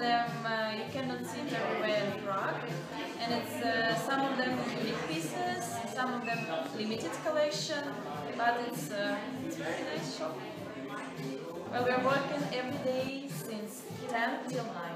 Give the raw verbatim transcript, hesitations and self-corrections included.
them uh, you cannot see it everywhere in Prague, and it's uh, some of them unique pieces, some of them limited collection, but it's, uh, it's a very nice shop. Well, we're working every day since ten till nine.